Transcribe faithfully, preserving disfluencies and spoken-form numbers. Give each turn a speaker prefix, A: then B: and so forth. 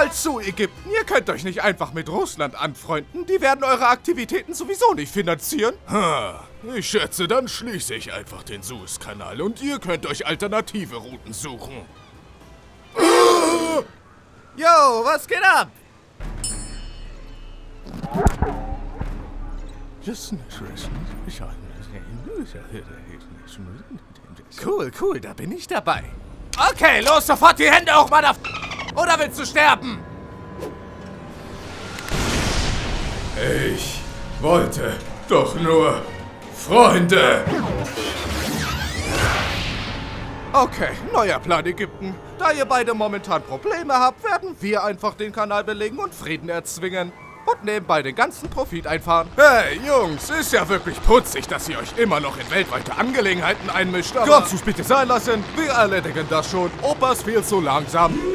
A: Bald zu, Ägypten. Ihr könnt euch nicht einfach mit Russland anfreunden. Die werden eure Aktivitäten sowieso nicht finanzieren.
B: Ha, ich schätze, dann schließe ich einfach den Suezkanal und ihr könnt euch alternative Routen suchen.
A: Yo, was geht ab? Cool, cool, da bin ich dabei. Okay, los, sofort die Hände hoch, Mann! Oder willst du sterben?
B: Ich wollte doch nur Freunde.
A: Okay, neuer Plan, Ägypten. Da ihr beide momentan Probleme habt, werden wir einfach den Kanal belegen und Frieden erzwingen. Und nebenbei den ganzen Profit einfahren.
B: Hey, Jungs, ist ja wirklich putzig, dass ihr euch immer noch in weltweite Angelegenheiten einmischt, aber...
A: Kannst du's bitte sein lassen? Wir erledigen das schon. Opa ist viel zu langsam.